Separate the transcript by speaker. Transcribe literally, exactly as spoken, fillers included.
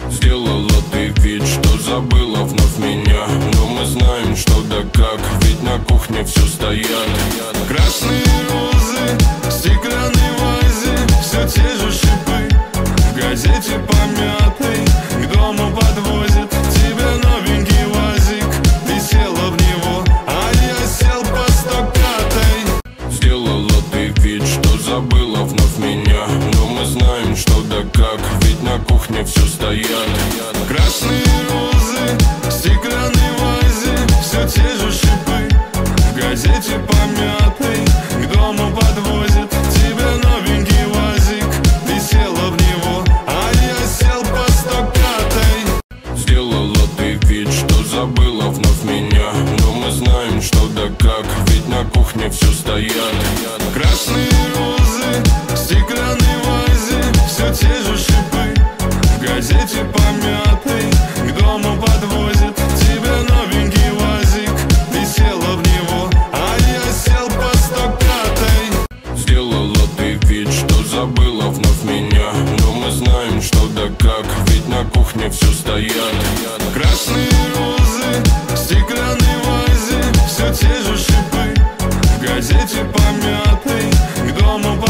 Speaker 1: Сделала ты вид, что забыла вновь меня, но мы знаем, что да как, ведь на кухне все стоят. Красные розы в стеклянной вазе, все те же шипы в газете помятой. К дому подвозит тебя новенький УАЗик, ты села в него, а я сел по стокатой. Сделала ты вид, что забыла вновь меня, но мы знаем, что да как, ведь на кухне все стоят. Красные розы в стеклянной вазе, все те же шипы в газете помятой. К дому подвозит тебя новенький УАЗик, ты села в него, а я сел по стокатой. Сделала ты вид, что забыла вновь меня, но мы знаем, что да как, ведь на кухне все стоят. Красные розы в стеклянной вазе, все те же шипы в газете помятой. К дому подвозит тебя новенький УАЗик, ты села в него, а я сел по стокатой. Сделала ты вид, что забыла вновь меня, но мы знаем, что да как, ведь на кухне все стоят. Красные розы в стеклянной вазе, все те же шипы в газете помятой. К дому